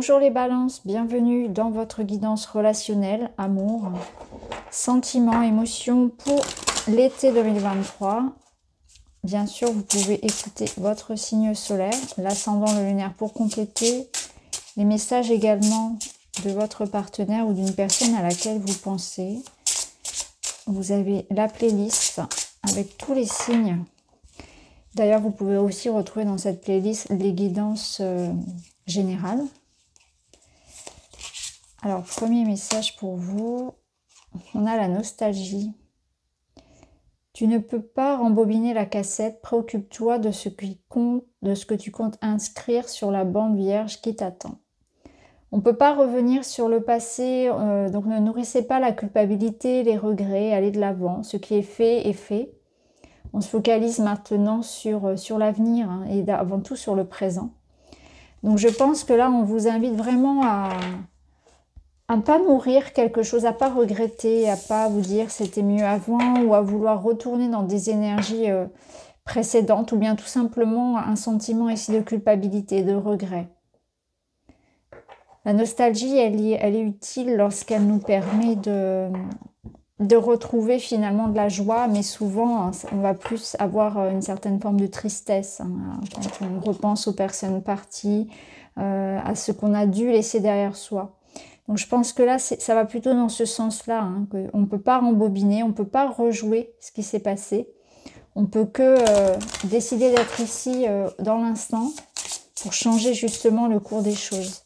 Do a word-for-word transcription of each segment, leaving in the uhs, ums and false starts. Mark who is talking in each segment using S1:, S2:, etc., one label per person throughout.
S1: Bonjour les balances, bienvenue dans votre guidance relationnelle, amour, sentiments, émotions pour l'été deux mille vingt-trois. Bien sûr, vous pouvez écouter votre signe solaire, l'ascendant, le lunaire pour compléter les messages également de votre partenaire ou d'une personne à laquelle vous pensez. Vous avez la playlist avec tous les signes. D'ailleurs, vous pouvez aussi retrouver dans cette playlist les guidances euh, générales. Alors, premier message pour vous, on a la nostalgie. Tu ne peux pas rembobiner la cassette, préoccupe-toi de ce qui compte, de ce que tu comptes inscrire sur la bande vierge qui t'attend. On ne peut pas revenir sur le passé, euh, donc ne nourrissez pas la culpabilité, les regrets, allez de l'avant. Ce qui est fait est fait. On se focalise maintenant sur, sur l'avenir hein, et avant tout sur le présent. Donc je pense que là, on vous invite vraiment à à ne pas nourrir quelque chose, à pas regretter, à pas vous dire c'était mieux avant ou à vouloir retourner dans des énergies euh, précédentes ou bien tout simplement un sentiment ici de culpabilité, de regret. La nostalgie, elle est, elle est utile lorsqu'elle nous permet de, de retrouver finalement de la joie, mais souvent on va plus avoir une certaine forme de tristesse hein, quand on repense aux personnes parties, euh, à ce qu'on a dû laisser derrière soi. Donc je pense que là, ça va plutôt dans ce sens-là, hein, qu'on ne peut pas rembobiner, on ne peut pas rejouer ce qui s'est passé. On ne peut que euh, décider d'être ici euh, dans l'instant pour changer justement le cours des choses.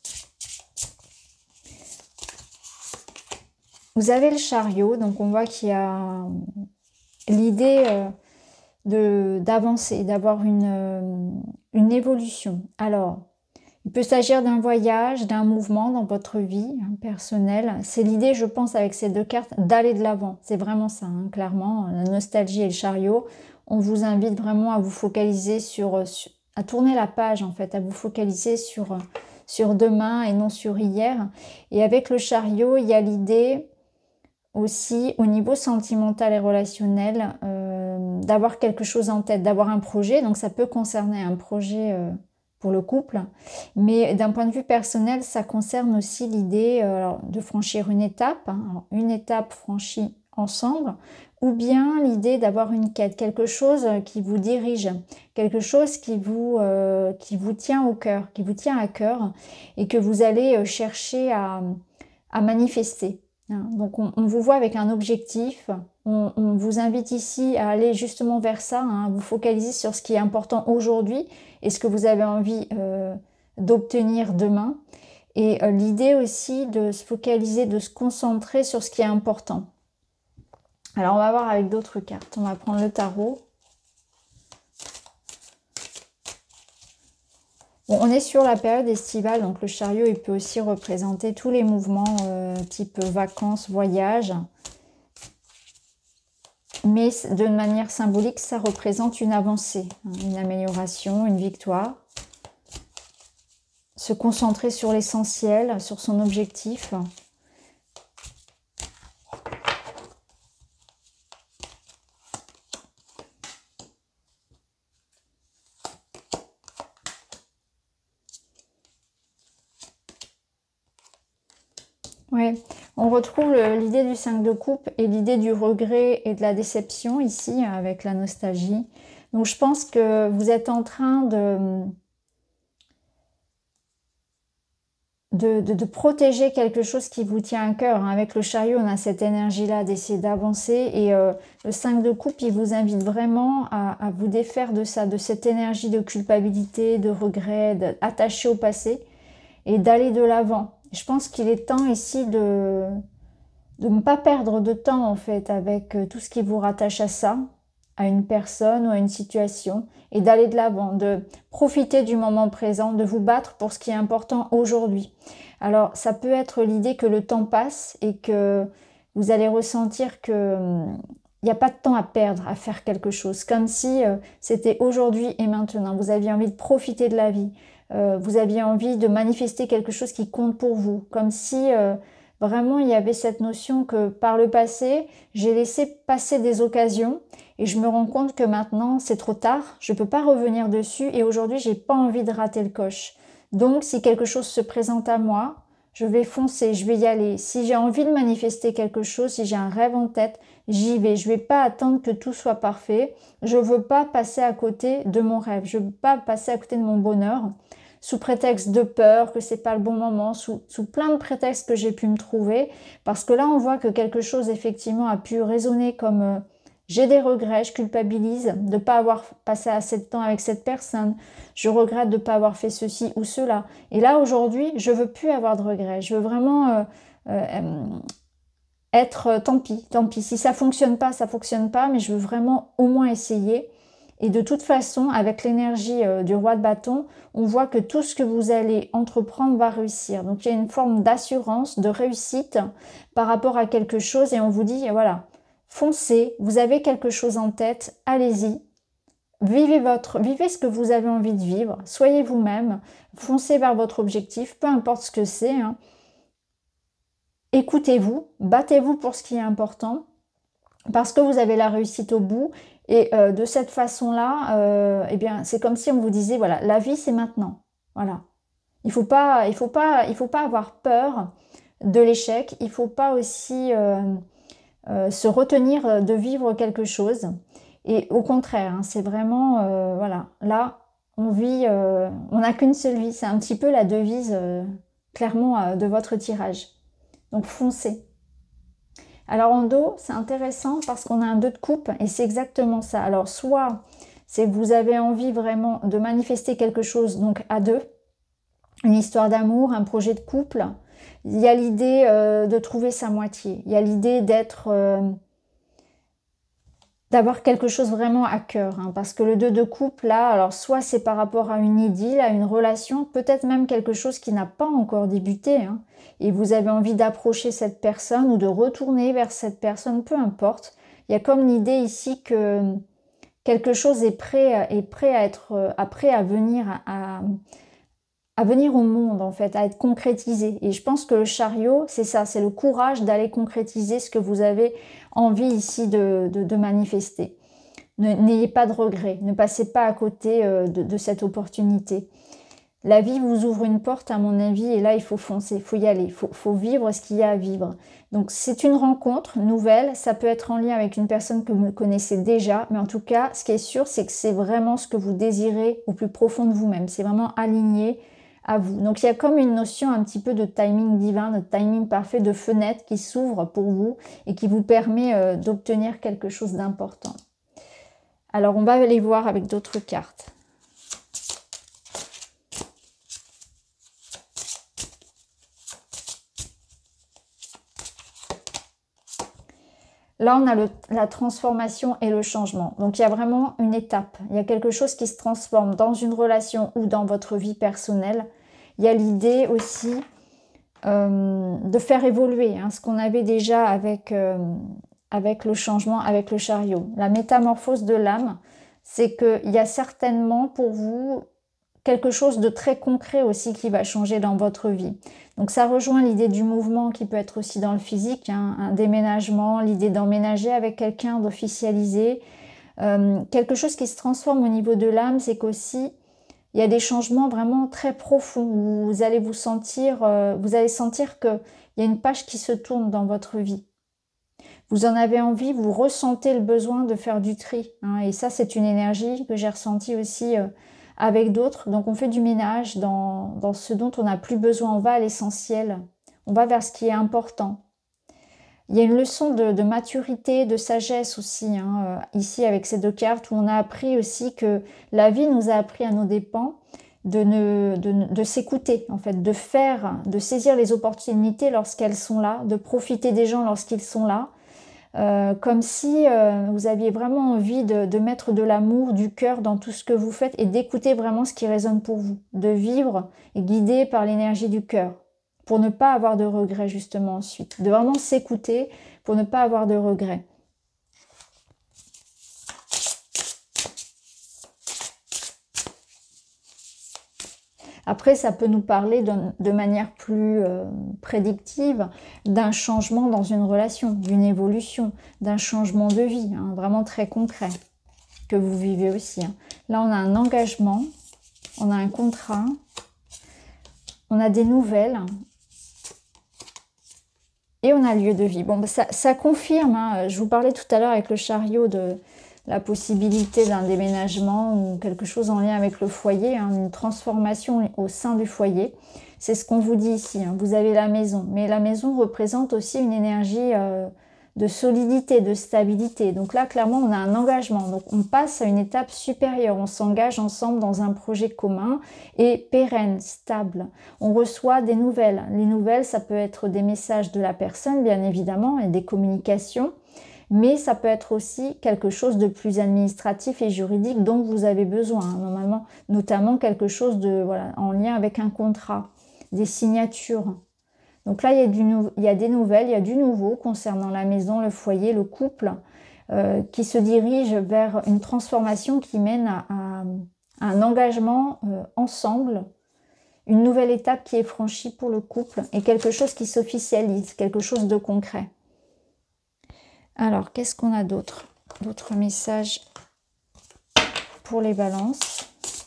S1: Vous avez le chariot, donc on voit qu'il y a l'idée euh, de d'avancer, d'avoir une, euh, une évolution. Alors, il peut s'agir d'un voyage, d'un mouvement dans votre vie hein, personnelle. C'est l'idée, je pense, avec ces deux cartes, d'aller de l'avant. C'est vraiment ça, hein, clairement. La nostalgie et le chariot, on vous invite vraiment à vous focaliser sur, sur... à tourner la page, en fait, à vous focaliser sur, sur demain et non sur hier. Et avec le chariot, il y a l'idée aussi, au niveau sentimental et relationnel, euh, d'avoir quelque chose en tête, d'avoir un projet. Donc, ça peut concerner un projet... Euh, pour le couple, mais d'un point de vue personnel, ça concerne aussi l'idée euh, de franchir une étape, hein, alors une étape franchie ensemble, ou bien l'idée d'avoir une quête, quelque chose qui vous dirige, quelque chose qui vous, euh, qui vous tient au cœur, qui vous tient à cœur, et que vous allez chercher à, à manifester. Donc on, on vous voit avec un objectif, on, on vous invite ici à aller justement vers ça, hein, à vous focaliser sur ce qui est important aujourd'hui et ce que vous avez envie euh, d'obtenir demain. Et euh, l'idée aussi de se focaliser, de se concentrer sur ce qui est important. Alors on va voir avec d'autres cartes, on va prendre le tarot. Bon, on est sur la période estivale, donc le chariot il peut aussi représenter tous les mouvements euh, type vacances, voyages. Mais de manière symbolique, ça représente une avancée, hein, une amélioration, une victoire. Se concentrer sur l'essentiel, sur son objectif. Ouais, on retrouve l'idée du cinq de coupe et l'idée du regret et de la déception ici avec la nostalgie. Donc je pense que vous êtes en train de, de, de, de protéger quelque chose qui vous tient à cœur. Avec le chariot, on a cette énergie-là d'essayer d'avancer et euh, le cinq de coupe, il vous invite vraiment à, à vous défaire de ça, de cette énergie de culpabilité, de regret, d'attaché au passé et d'aller de l'avant. Je pense qu'il est temps ici de, de ne pas perdre de temps en fait avec tout ce qui vous rattache à ça, à une personne ou à une situation et d'aller de l'avant, de profiter du moment présent, de vous battre pour ce qui est important aujourd'hui. Alors ça peut être l'idée que le temps passe et que vous allez ressentir que il n'y a pas de temps à perdre à faire quelque chose, comme si euh, c'était aujourd'hui et maintenant. Vous aviez envie de profiter de la vie. Euh, vous aviez envie de manifester quelque chose qui compte pour vous, comme si euh, vraiment il y avait cette notion que par le passé, j'ai laissé passer des occasions et je me rends compte que maintenant c'est trop tard, je ne peux pas revenir dessus et aujourd'hui j'ai pas envie de rater le coche. Donc, si quelque chose se présente à moi, je vais foncer, je vais y aller. Si j'ai envie de manifester quelque chose, si j'ai un rêve en tête, j'y vais. Je ne vais pas attendre que tout soit parfait. Je ne veux pas passer à côté de mon rêve. Je ne veux pas passer à côté de mon bonheur sous prétexte de peur, que c'est pas le bon moment, sous, sous plein de prétextes que j'ai pu me trouver. Parce que là, on voit que quelque chose, effectivement, a pu résonner comme euh, j'ai des regrets, je culpabilise de ne pas avoir passé assez de temps avec cette personne. Je regrette de ne pas avoir fait ceci ou cela. Et là, aujourd'hui, je veux plus avoir de regrets. Je veux vraiment euh, euh, être euh, tant pis, tant pis. Si ça fonctionne pas, ça fonctionne pas, mais je veux vraiment au moins essayer. Et de toute façon, avec l'énergie euh, du roi de bâton, on voit que tout ce que vous allez entreprendre va réussir. Donc, il y a une forme d'assurance, de réussite par rapport à quelque chose. Et on vous dit, voilà, foncez, vous avez quelque chose en tête, allez-y. Vivez, votre, vivez ce que vous avez envie de vivre. Soyez vous-même. Foncez vers votre objectif, peu importe ce que c'est. Hein. Écoutez-vous, battez-vous pour ce qui est important. Parce que vous avez la réussite au bout. Et euh, de cette façon-là, euh, eh bien, c'est comme si on vous disait, voilà, la vie, c'est maintenant. Voilà. Il faut pas, il faut pas, il faut pas avoir peur de l'échec. Il faut pas aussi euh, euh, se retenir de vivre quelque chose. Et au contraire, hein, c'est vraiment, euh, voilà, là, on vit, euh, on n'a qu'une seule vie. C'est un petit peu la devise, euh, clairement, euh, de votre tirage. Donc, foncez. Alors en dos, c'est intéressant parce qu'on a un deux de coupe et c'est exactement ça. Alors soit c'est que vous avez envie vraiment de manifester quelque chose donc à deux, une histoire d'amour, un projet de couple. Il y a l'idée euh, de trouver sa moitié. Il y a l'idée d'être, euh, d'avoir quelque chose vraiment à cœur. Hein, parce que le deux de coupe là, alors soit c'est par rapport à une idylle, à une relation, peut-être même quelque chose qui n'a pas encore débuté. Hein, et vous avez envie d'approcher cette personne ou de retourner vers cette personne, peu importe. Il y a comme l'idée ici que quelque chose est prêt, est prêt à être, à, prêt à venir à, à venir au monde en fait, à être concrétisé. Et je pense que le chariot, c'est ça, c'est le courage d'aller concrétiser ce que vous avez envie ici de, de, de manifester. N'ayez pas de regrets, ne passez pas à côté de, de cette opportunité. La vie vous ouvre une porte, à mon avis, et là, il faut foncer, il faut y aller, il faut, faut vivre ce qu'il y a à vivre. Donc, c'est une rencontre nouvelle, ça peut être en lien avec une personne que vous connaissez déjà, mais en tout cas, ce qui est sûr, c'est que c'est vraiment ce que vous désirez au plus profond de vous-même. C'est vraiment aligné à vous. Donc, il y a comme une notion un petit peu de timing divin, de timing parfait, de fenêtre qui s'ouvre pour vous et qui vous permet euh, d'obtenir quelque chose d'important. Alors, on va aller voir avec d'autres cartes. Là, on a le, la transformation et le changement. Donc, il y a vraiment une étape. Il y a quelque chose qui se transforme dans une relation ou dans votre vie personnelle. Il y a l'idée aussi euh, de faire évoluer hein, ce qu'on avait déjà avec, euh, avec le changement, avec le chariot. La métamorphose de l'âme, c'est qu'il y a certainement pour vous quelque chose de très concret aussi qui va changer dans votre vie. Donc ça rejoint l'idée du mouvement qui peut être aussi dans le physique, hein, un déménagement, l'idée d'emménager avec quelqu'un, d'officialiser. Euh, quelque chose qui se transforme au niveau de l'âme, c'est qu'aussi il y a des changements vraiment très profonds. Vous allez vous sentir, euh, vous allez sentir qu'il y a une page qui se tourne dans votre vie. Vous en avez envie, vous ressentez le besoin de faire du tri. Hein, et ça, c'est une énergie que j'ai ressentie aussi euh, avec d'autres. Donc, on fait du ménage dans, dans ce dont on n'a plus besoin. On va à l'essentiel. On va vers ce qui est important. Il y a une leçon de, de maturité, de sagesse aussi, hein, euh, ici avec ces deux cartes, où on a appris aussi que la vie nous a appris à nos dépens de, ne, de, de s'écouter, en fait, de faire, de saisir les opportunités lorsqu'elles sont là, de profiter des gens lorsqu'ils sont là, euh, comme si euh, vous aviez vraiment envie de, de mettre de l'amour, du cœur dans tout ce que vous faites et d'écouter vraiment ce qui résonne pour vous, de vivre et guidé par l'énergie du cœur, pour ne pas avoir de regrets justement ensuite, de vraiment s'écouter pour ne pas avoir de regrets. Après, ça peut nous parler de, de manière plus euh, prédictive d'un changement dans une relation, d'une évolution, d'un changement de vie, hein, vraiment très concret, que vous vivez aussi. Hein. Là, on a un engagement, on a un contrat, on a des nouvelles. Et on a lieu de vie. Bon, ça, ça confirme, hein, je vous parlais tout à l'heure avec le chariot de la possibilité d'un déménagement ou quelque chose en lien avec le foyer, hein, une transformation au sein du foyer. C'est ce qu'on vous dit ici, hein, vous avez la maison. Mais la maison représente aussi une énergie euh, de solidité, de stabilité. Donc là, clairement, on a un engagement. Donc on passe à une étape supérieure. On s'engage ensemble dans un projet commun et pérenne, stable. On reçoit des nouvelles. Les nouvelles, ça peut être des messages de la personne, bien évidemment, et des communications. Mais ça peut être aussi quelque chose de plus administratif et juridique dont vous avez besoin, hein, normalement, notamment quelque chose de voilà en lien avec un contrat, des signatures. Donc là, il y a, du nou il y a des nouvelles, il y a du nouveau concernant la maison, le foyer, le couple, euh, qui se dirige vers une transformation qui mène à, à, à un engagement euh, ensemble, une nouvelle étape qui est franchie pour le couple et quelque chose qui s'officialise, quelque chose de concret. Alors, qu'est-ce qu'on a d'autre? D'autres messages pour les balances.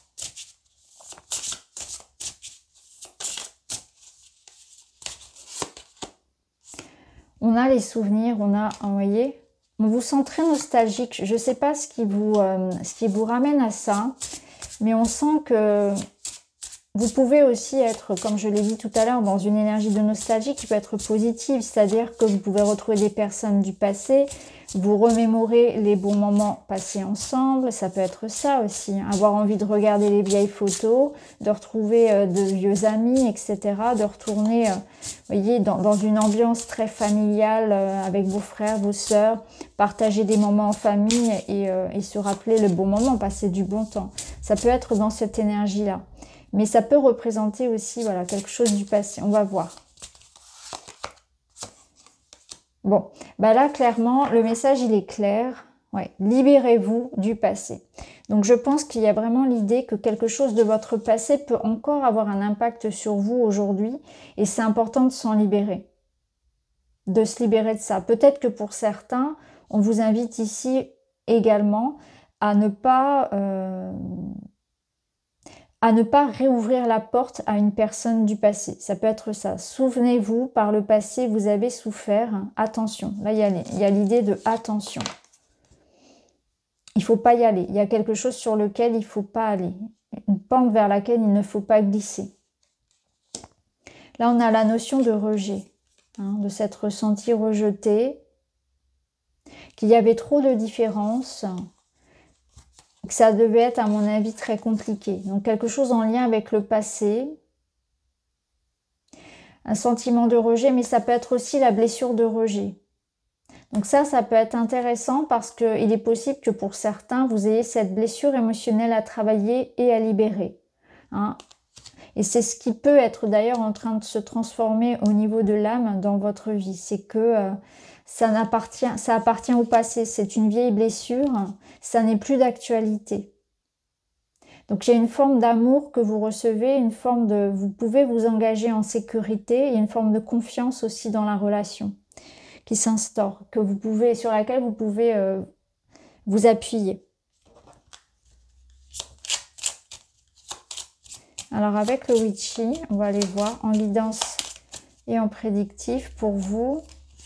S1: On a les souvenirs, on a, vous voyez, on vous sent très nostalgique. Je ne sais pas ce qui vous, euh, ce qui vous ramène à ça, mais on sent que vous pouvez aussi être, comme je l'ai dit tout à l'heure, dans une énergie de nostalgie qui peut être positive, c'est-à-dire que vous pouvez retrouver des personnes du passé, vous remémorer les bons moments passés ensemble, ça peut être ça aussi, hein, avoir envie de regarder les vieilles photos, de retrouver euh, de vieux amis, et cetera, de retourner, euh, voyez, dans, dans une ambiance très familiale euh, avec vos frères, vos sœurs, partager des moments en famille et, euh, et se rappeler le bon moment, passer du bon temps. Ça peut être dans cette énergie-là. Mais ça peut représenter aussi voilà, quelque chose du passé. On va voir. Bon, bah là, clairement, le message, il est clair. Ouais, libérez-vous du passé. Donc, je pense qu'il y a vraiment l'idée que quelque chose de votre passé peut encore avoir un impact sur vous aujourd'hui. Et c'est important de s'en libérer. De se libérer de ça. Peut-être que pour certains, on vous invite ici également à ne pas... Euh, à ne pas réouvrir la porte à une personne du passé. Ça peut être ça. Souvenez-vous, par le passé, vous avez souffert. Attention. Là, il y a l'idée de attention. Il ne faut pas y aller. Il y a quelque chose sur lequel il ne faut pas aller. Une pente vers laquelle il ne faut pas glisser. Là, on a la notion de rejet. Hein, de s'être ressenti rejeté. Qu'il y avait trop de différences. Que ça devait être, à mon avis, très compliqué. Donc, quelque chose en lien avec le passé. Un sentiment de rejet, mais ça peut être aussi la blessure de rejet. Donc ça, ça peut être intéressant parce qu'il est possible que pour certains, vous ayez cette blessure émotionnelle à travailler et à libérer. Hein. Et c'est ce qui peut être d'ailleurs en train de se transformer au niveau de l'âme dans votre vie. C'est que... Euh, Ça appartient, ça appartient au passé, c'est une vieille blessure, ça n'est plus d'actualité. Donc il y a une forme d'amour que vous recevez, une forme de, vous pouvez vous engager en sécurité, il y a une forme de confiance aussi dans la relation qui s'instaure, que vous pouvez, sur laquelle vous pouvez euh, vous appuyer. Alors avec le Witchy, on va aller voir en guidance et en prédictif pour vous.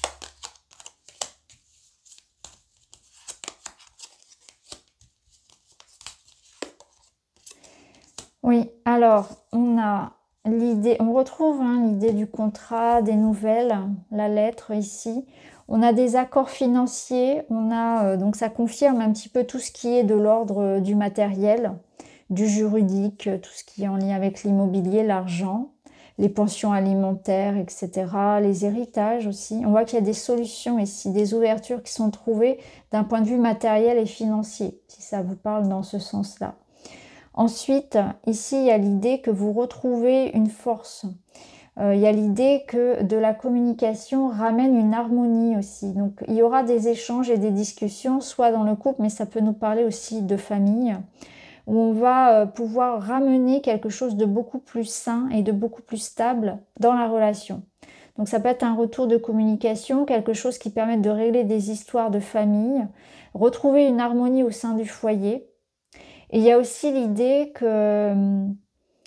S1: Oui, alors, on a l'idée, on retrouve hein, l'idée du contrat, des nouvelles, la lettre ici. On a des accords financiers, on a, euh, donc ça confirme un petit peu tout ce qui est de l'ordre euh, du matériel, du juridique, tout ce qui est en lien avec l'immobilier, l'argent, les pensions alimentaires, et cetera, les héritages aussi. On voit qu'il y a des solutions ici, des ouvertures qui sont trouvées d'un point de vue matériel et financier, si ça vous parle dans ce sens-là. Ensuite, ici, il y a l'idée que vous retrouvez une force. Euh, il y a l'idée que de la communication ramène une harmonie aussi. Donc, il y aura des échanges et des discussions, soit dans le couple, mais ça peut nous parler aussi de famille, où on va euh, pouvoir ramener quelque chose de beaucoup plus sain et de beaucoup plus stable dans la relation. Donc, ça peut être un retour de communication, quelque chose qui permet de régler des histoires de famille, retrouver une harmonie au sein du foyer. Et il y a aussi l'idée que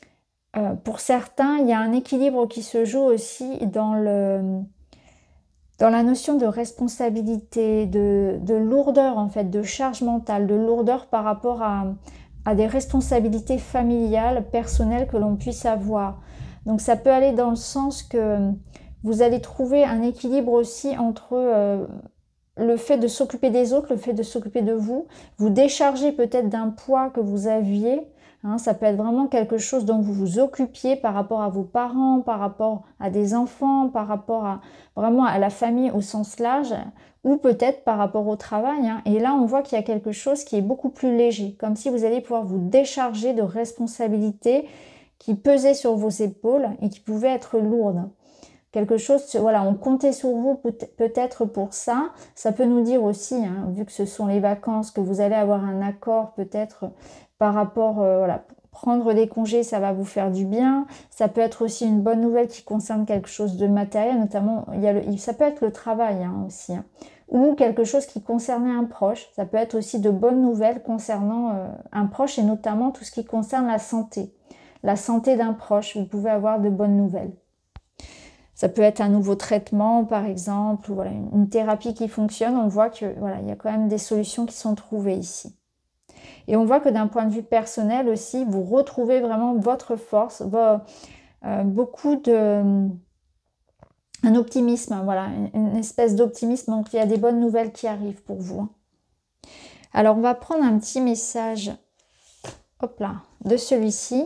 S1: Euh, pour certains, il y a un équilibre qui se joue aussi dans le, dans la notion de responsabilité, de, de lourdeur en fait, de charge mentale, de lourdeur par rapport à, à des responsabilités familiales, personnelles que l'on puisse avoir. Donc ça peut aller dans le sens que vous allez trouver un équilibre aussi entre euh, le fait de s'occuper des autres, le fait de s'occuper de vous, vous décharger peut-être d'un poids que vous aviez. Hein, ça peut être vraiment quelque chose dont vous vous occupiez par rapport à vos parents, par rapport à des enfants, par rapport à vraiment à la famille au sens large, ou peut-être par rapport au travail. Hein. Et là, on voit qu'il y a quelque chose qui est beaucoup plus léger, comme si vous allez pouvoir vous décharger de responsabilités qui pesaient sur vos épaules et qui pouvaient être lourdes. Quelque chose, voilà, on comptait sur vous peut-être pour ça. Ça peut nous dire aussi, hein, vu que ce sont les vacances, que vous allez avoir un accord peut-être par rapport, euh, voilà, prendre des congés, ça va vous faire du bien. Ça peut être aussi une bonne nouvelle qui concerne quelque chose de matériel, notamment, il y a le, ça peut être le travail hein, aussi, hein, ou quelque chose qui concernait un proche. Ça peut être aussi de bonnes nouvelles concernant euh, un proche et notamment tout ce qui concerne la santé. La santé d'un proche, vous pouvez avoir de bonnes nouvelles. Ça peut être un nouveau traitement, par exemple, ou voilà, une thérapie qui fonctionne. On voit que voilà, il y a quand même des solutions qui sont trouvées ici. Et on voit que d'un point de vue personnel aussi, vous retrouvez vraiment votre force, vos, euh, beaucoup de... un optimisme, voilà, une espèce d'optimisme. Donc, il y a des bonnes nouvelles qui arrivent pour vous. Alors, on va prendre un petit message, hop là, de celui-ci.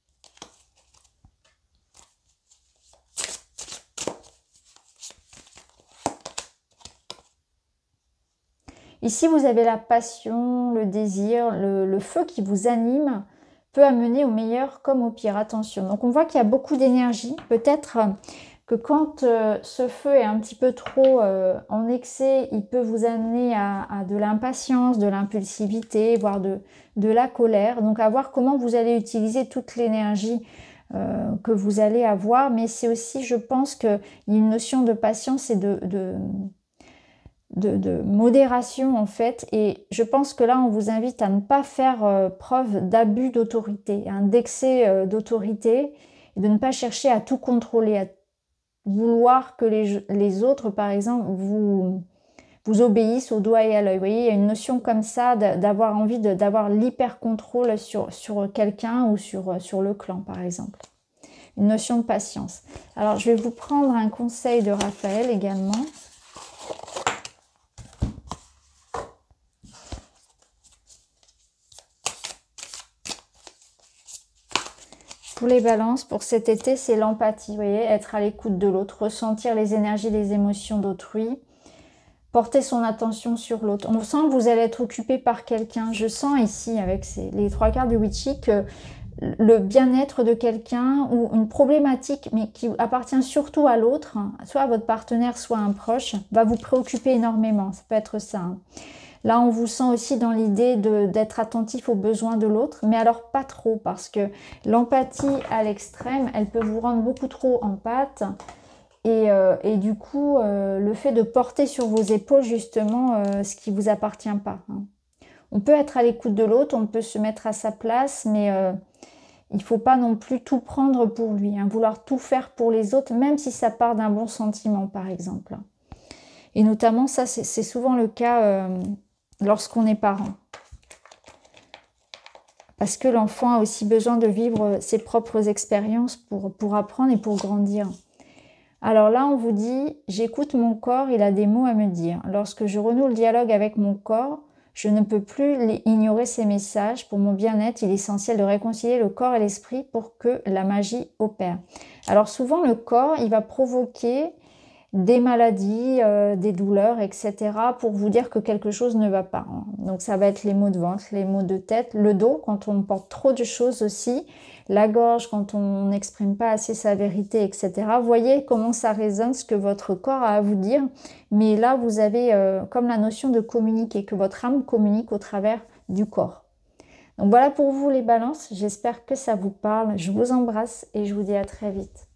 S1: Ici, vous avez la passion, le désir, le, le feu qui vous anime peut amener au meilleur comme au pire. Attention. Donc, on voit qu'il y a beaucoup d'énergie. Peut-être que quand euh, ce feu est un petit peu trop euh, en excès, il peut vous amener à, à de l'impatience, de l'impulsivité, voire de, de la colère. Donc, à voir comment vous allez utiliser toute l'énergie euh, que vous allez avoir. Mais c'est aussi, je pense qu'il y a une notion de patience et de... de De, de modération en fait, et je pense que là on vous invite à ne pas faire euh, preuve d'abus d'autorité, hein, d'excès euh, d'autorité, et de ne pas chercher à tout contrôler, à vouloir que les, les autres par exemple vous, vous obéissent au doigt et à l'œil. Vous voyez, il y a une notion comme ça d'avoir envie d'avoir l'hyper-contrôle sur, sur quelqu'un ou sur, sur le clan par exemple. Une notion de patience. Alors je vais vous prendre un conseil de Raphaël également. Pour les balances, pour cet été, c'est l'empathie, vous voyez, être à l'écoute de l'autre, ressentir les énergies, les émotions d'autrui, porter son attention sur l'autre. On sent que vous allez être occupé par quelqu'un. Je sens ici, avec ces, les trois quarts du Witchy, que le bien-être de quelqu'un ou une problématique, mais qui appartient surtout à l'autre, soit à votre partenaire, soit à un proche, va vous préoccuper énormément. Ça peut être ça. Hein. Là, on vous sent aussi dans l'idée d'être attentif aux besoins de l'autre, mais alors pas trop, parce que l'empathie à l'extrême, elle peut vous rendre beaucoup trop en pâte. Et, euh, et du coup, euh, le fait de porter sur vos épaules, justement, euh, ce qui ne vous appartient pas. Hein. On peut être à l'écoute de l'autre, on peut se mettre à sa place, mais euh, il ne faut pas non plus tout prendre pour lui, hein, vouloir tout faire pour les autres, même si ça part d'un bon sentiment, par exemple. Et notamment, ça, c'est souvent le cas... Euh, lorsqu'on est parent. Parce que l'enfant a aussi besoin de vivre ses propres expériences pour, pour apprendre et pour grandir. Alors là, on vous dit, j'écoute mon corps, il a des mots à me dire. Lorsque je renoue le dialogue avec mon corps, je ne peux plus ignorer ces messages. Pour mon bien-être, il est essentiel de réconcilier le corps et l'esprit pour que la magie opère. Alors souvent, le corps, il va provoquer des maladies, euh, des douleurs, et cetera pour vous dire que quelque chose ne va pas. Donc ça va être les maux de ventre, les maux de tête, le dos quand on porte trop de choses aussi, la gorge quand on n'exprime pas assez sa vérité, et cetera. Voyez comment ça résonne, ce que votre corps a à vous dire. Mais là, vous avez euh, comme la notion de communiquer, que votre âme communique au travers du corps. Donc voilà pour vous les balances. J'espère que ça vous parle. Je vous embrasse et je vous dis à très vite.